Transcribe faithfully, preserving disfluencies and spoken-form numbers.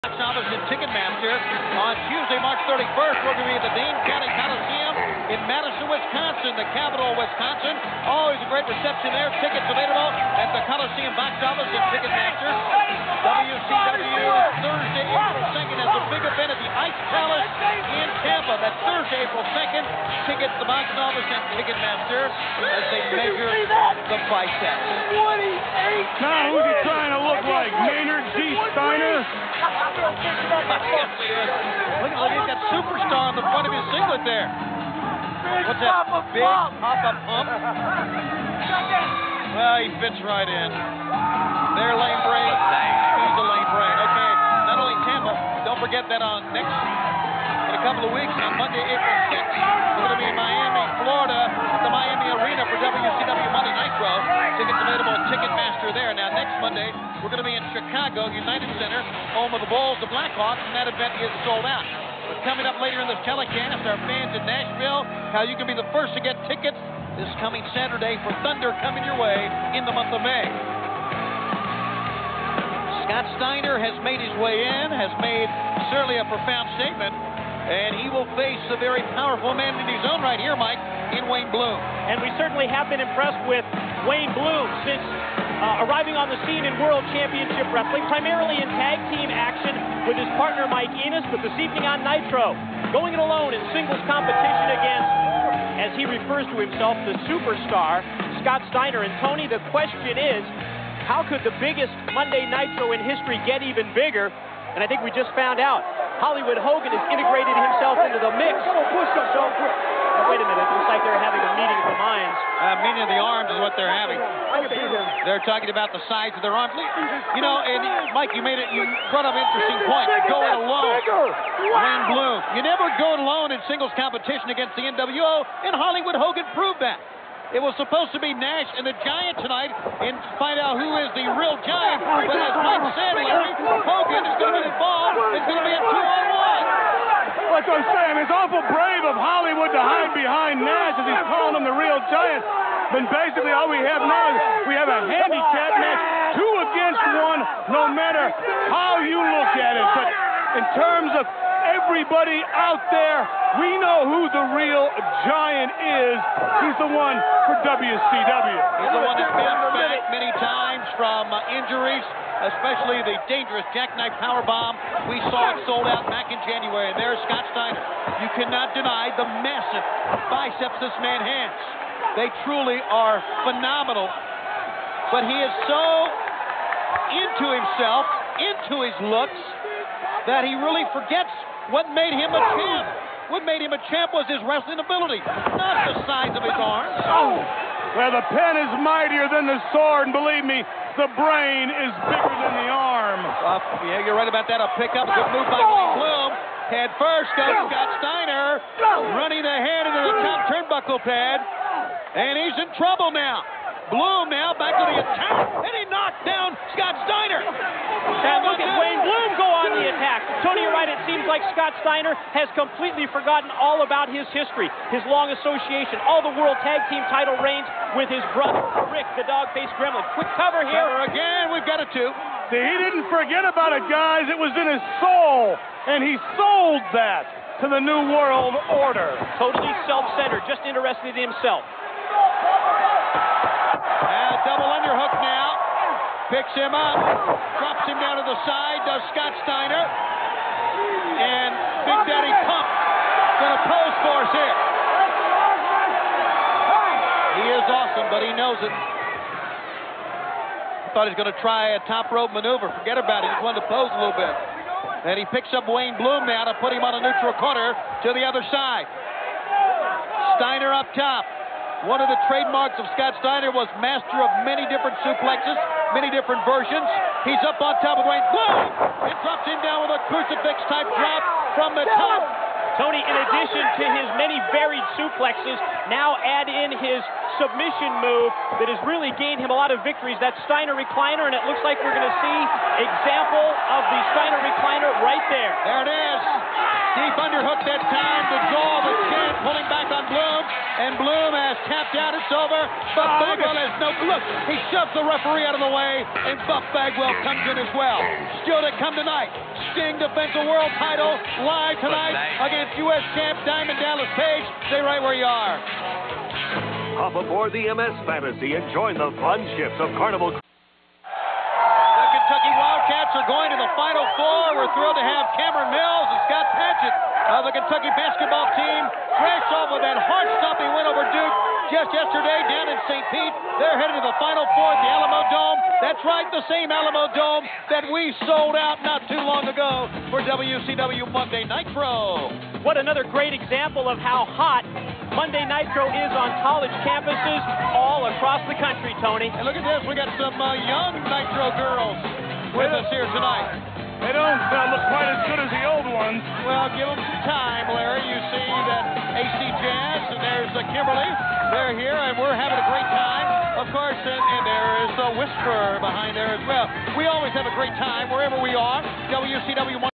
Box office in Ticketmaster. On Tuesday, March thirty-first, we're going to be at the Dane County Coliseum in Madison, Wisconsin, the capital of Wisconsin. Always a great reception there. Tickets available at the Coliseum box office in Ticketmaster. W C W Thursday, April second is a big event at the Ice Palace in Tampa. That's Thursday, April second. Tickets the box office and Ticketmaster as they measure the biceps. Now, who's he trying to look like? Maynard G. Steiner? Yes, he is. Look, look, he's got Superstar on the front of his singlet there. What's that? Big Papa Pump? Well, he fits right in. There, Lane Brain. He's a Lane Brain. Okay, not only Tampa, don't forget that on next, in a couple of weeks, on Monday, April sixth, we're going to be in Miami, Florida, at the Miami Arena for W C W Monday Nitro. Tickets available at Ticketmaster there. Now, next Monday, we're going to be in Chicago, United Center, home of the Bulls, the Blackhawks, and that event is sold out. But coming up later in this telecast, our fans in Nashville, how you can be the first to get tickets this coming Saturday for Thunder coming your way in the month of May. Scott Steiner has made his way in, has made certainly a profound statement, and he will face a very powerful man in his own right here, Mike, in Wayne Bloom. And we certainly have been impressed with Wayne Bloom since uh, arriving on the scene in World Championship Wrestling, primarily in tag team action with his partner Mike Enos, but this evening on Nitro, going it alone in singles competition against, as he refers to himself, the superstar, Scott Steiner. And Tony, the question is, how could the biggest Monday Nitro in history get even bigger? And I think we just found out. Hollywood Hogan has integrated himself into the mix. So, oh, wait a minute, it looks like they're having a meeting of the minds. Uh, meeting of the arms is what they're having. They're talking about the size of their arms. You know, and Mike, you made it, you brought up an interesting point. Go it alone. Wayne Bloom. You never go it alone in singles competition against the N W O, and Hollywood Hogan proved that. It was supposed to be Nash and the Giant tonight and find out who is the real Giant. But as Mike said, Larry, Hogan is going to get involved. It's going to be a two-on-one. That's what I'm saying. It's awful brave of Hollywood to hide behind Nash as he's calling him the real Giant. But basically all we have now is we have a handicap match, two against one, no matter how you look at it. But in terms of everybody out there, we know who the real Giant is. He's the one for W C W. He's the one that's bounced back many times from uh, injuries, especially the dangerous jackknife powerbomb. We saw it sold out back in January. And there's Scott Steiner. You cannot deny the massive biceps this man has. They truly are phenomenal. But he is so into himself, into his looks, that he really forgets what made him a champ. What made him a champ was his wrestling ability, not the size of his arms. Oh, well, the pen is mightier than the sword, and believe me, the brain is bigger than the arm. Uh, yeah, you're right about that. A pickup, a good move by Wayne Bloom. Head first goes Scott Steiner, running the head into the top turnbuckle pad, and he's in trouble now. Bloom now back to the attack, and he knocked down Scott Steiner. And look at Wayne Bloom go on the attack. Tony, you're right. It seems like Scott Steiner has completely forgotten all about his history, his long association, all the World Tag Team title reigns with his brother, Rick, the dog-faced gremlin. Quick cover here. Cover again. We've got a two. See, he didn't forget about it, guys. It was in his soul, and he sold that to the New World Order. Totally self-centered, just interested in himself. And a double underhook now. Picks him up, drops him down to the side, does Scott Steiner. And Big Daddy Pump gonna pose for us here. He is awesome, but he knows it. Thought he was gonna try a top rope maneuver. Forget about it, he just wanted to pose a little bit. And he picks up Wayne Bloom now to put him on a neutral corner to the other side. Steiner up top. One of the trademarks of Scott Steiner was master of many different suplexes, many different versions. He's up on top of Wayne Bloom and drops him down with a crucifix-type drop from the top. Tony, in addition to his many varied suplexes, now add in his submission move that has really gained him a lot of victories. That Steiner recliner, and it looks like we're going to see example of the Steiner recliner right there. There it is. Deep underhook that time. The jaw of the chin pulling back on Bloom. And Bloom has tapped out. It's over. Buff Bagwell has no... Look, he shoves the referee out of the way. And Buff Bagwell comes in as well. Still to come tonight. Sting defends the world title live tonight against U S champ Diamond Dallas Page. Stay right where you are. Hop aboard the M S Fantasy and join the fun ships of Carnival. The Kentucky Wildcats are going to the Final Four. We're thrilled to have Cameron Mills and Scott Patchett of the Kentucky basketball team fresh off of that heart-stopping win over Duke just yesterday down in Saint Pete. They're headed to the Final Four at the Alamo Dome. That's right, the same Alamo Dome that we sold out not too long ago for W C W Monday Nitro. What another great example of how hot Monday Nitro is on college campuses all across the country, Tony. And look at this, we got some uh, young Nitro girls with us here tonight. They don't uh, look quite as good as the old ones. Well, give them some time, Larry. You see that A C Jazz, and there's uh, Kimberly. They're here, and we're having a great time. Of course, and, and there is a Whisper behind there as well. We always have a great time wherever we are. W C W